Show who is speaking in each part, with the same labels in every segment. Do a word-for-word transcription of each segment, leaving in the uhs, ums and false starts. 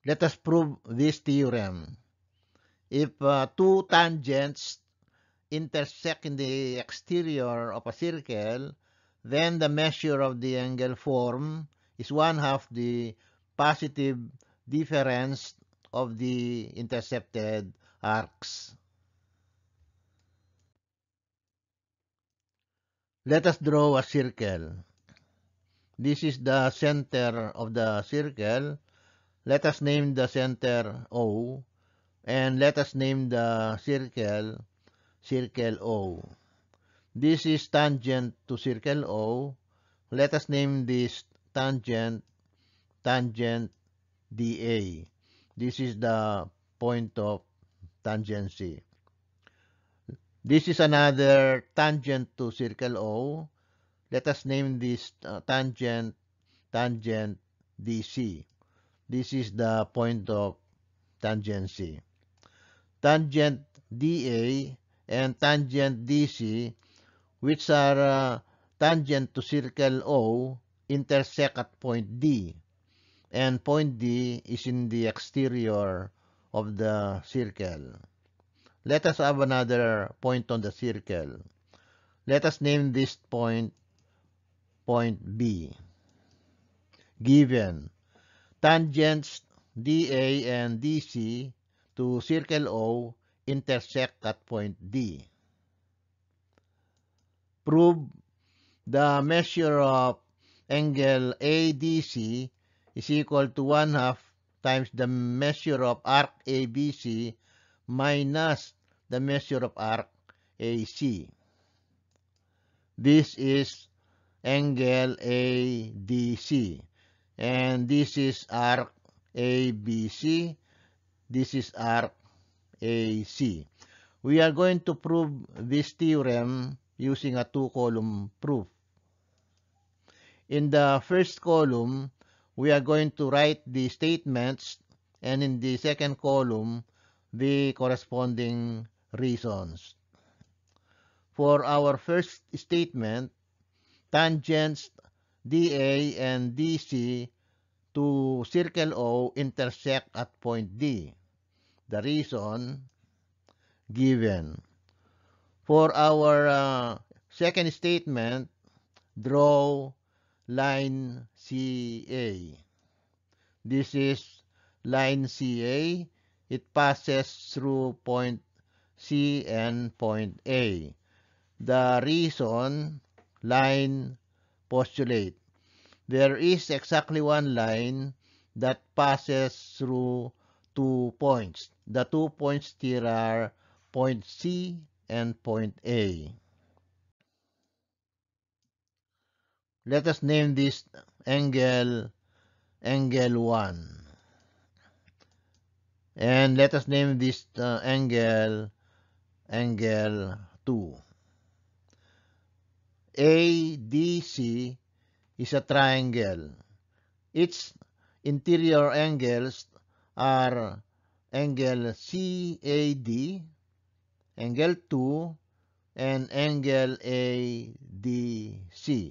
Speaker 1: Let us prove this theorem. If uh, two tangents intersect in the exterior of a circle, then the measure of the angle formed is one half the positive difference of the intercepted arcs. Let us draw a circle. This is the center of the circle. Let us name the center O, and let us name the circle circle O. This is tangent to circle O. Let us name this tangent tangent D A. This is the point of tangency. This is another tangent to circle O. Let us name this uh, tangent tangent D C. This is the point of tangency. Tangent D A and tangent D C, which are uh, tangent to circle O, intersect at point D, and point D is in the exterior of the circle. Let us have another point on the circle. Let us name this point point B. Given tangents D A and D C to circle O intersect at point D. Prove the measure of angle A D C is equal to one half times the measure of arc A B C minus the measure of arc A C. This is angle A D C, and this is arc A B C. This is arc A C. We are going to prove this theorem using a two-column proof. In the first column, we are going to write the statements, and in the second column, the corresponding reasons. For our first statement, tangents D A and D C to circle O intersect at point D. The reason given. For our uh, second statement, draw line C A. This is line C A. It passes through point C and point A. The reason, line postulate. There is exactly one line that passes through two points. The two points here are point C and point A. Let us name this angle angle one. And let us name this uh, angle angle two. A D C is a triangle. Its interior angles are angle C A D, angle two, and angle A D C.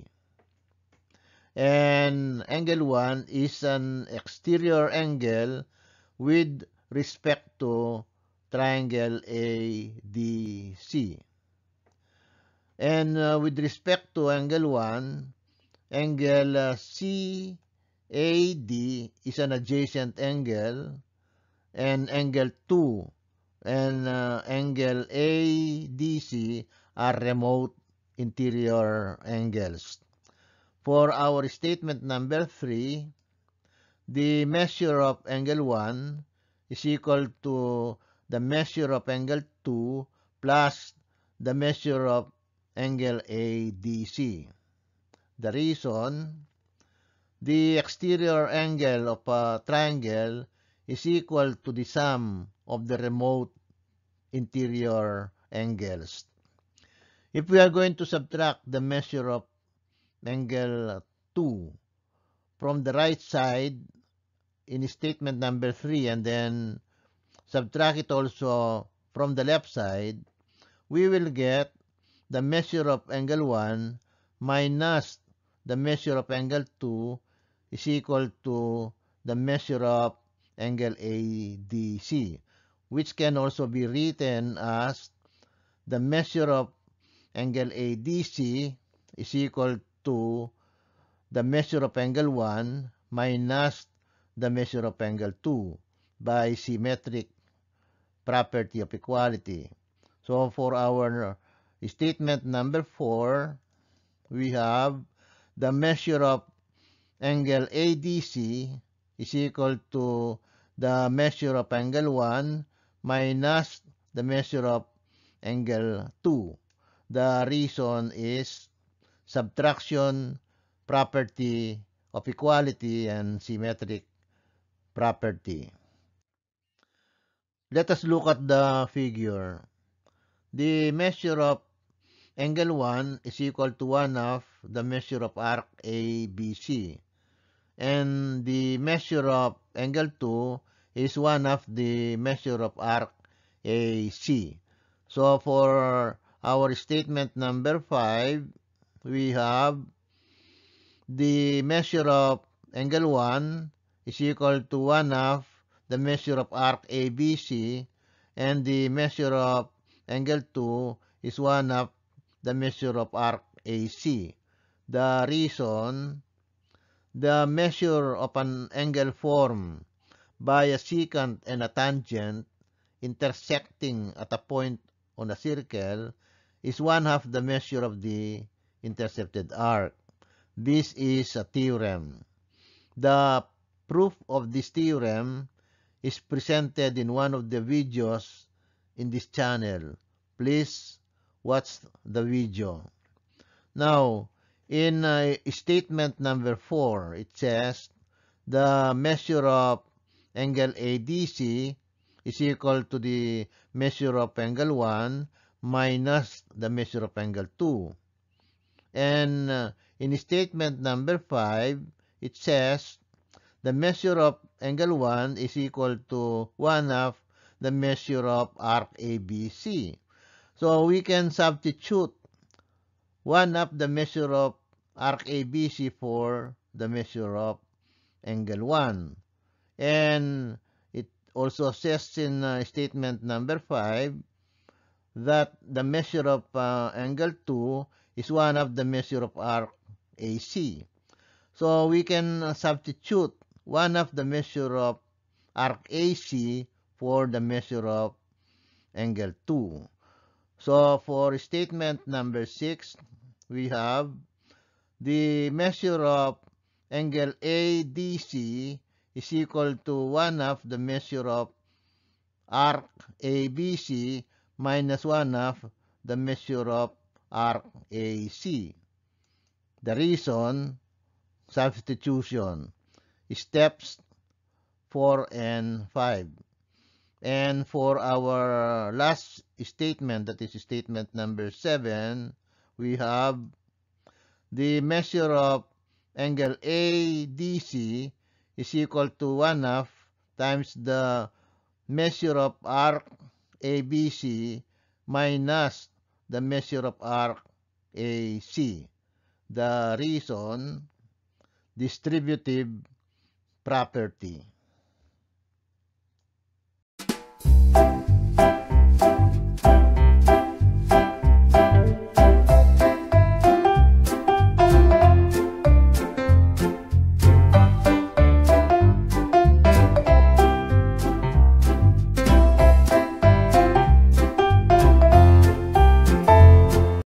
Speaker 1: And angle one is an exterior angle with respect to triangle A D C. And uh, with respect to angle one, angle uh, C A D is an adjacent angle, and angle two and uh, angle A D C are remote interior angles. For our statement number three, the measure of angle one is equal to the measure of angle two plus the measure of angle A D C. The reason, the exterior angle of a triangle is equal to the sum of the remote interior angles. If we are going to subtract the measure of angle two from the right side in statement number three and then subtract it also from the left side, we will get the measure of angle one minus the measure of angle two is equal to the measure of angle A D C, which can also be written as the measure of angle A D C is equal to the measure of angle one minus the measure of angle two by symmetric property of equality. So for our statement number four, we have the measure of angle A D C is equal to the measure of angle one minus the measure of angle two. The reason is subtraction property of equality and symmetric property. Let us look at the figure. The measure of angle one is equal to one of the measure of arc A B C. And the measure of angle two is one of the measure of arc A C. So for our statement number five, we have the measure of angle one is equal to one of the measure of arc A B C, and the measure of angle two is one of the measure of arc A C. The reason, the measure of an angle formed by a secant and a tangent intersecting at a point on a circle is one half the measure of the intercepted arc. This is a theorem. The proof of this theorem is presented in one of the videos in this channel. Please watch the video. Now, in uh, statement number four, it says the measure of angle A D C is equal to the measure of angle one minus the measure of angle two. And uh, in statement number five, it says the measure of angle one is equal to one of the measure of arc A B C. So we can substitute one of the measure of arc A B C for the measure of angle one. And it also says in uh, statement number five that the measure of uh, angle two is one of the measure of arc A C. So we can uh, substitute one of the measure of arc A C for the measure of angle two. So for statement number six, we have the measure of angle A D C is equal to one of the measure of arc A B C minus one of the measure of arc A C. The reason, substitution, steps four and five. And for our last statement, that is statement number seven, we have the measure of angle A D C is equal to one half times the measure of arc A B C minus the measure of arc A C. The reason, distributive property.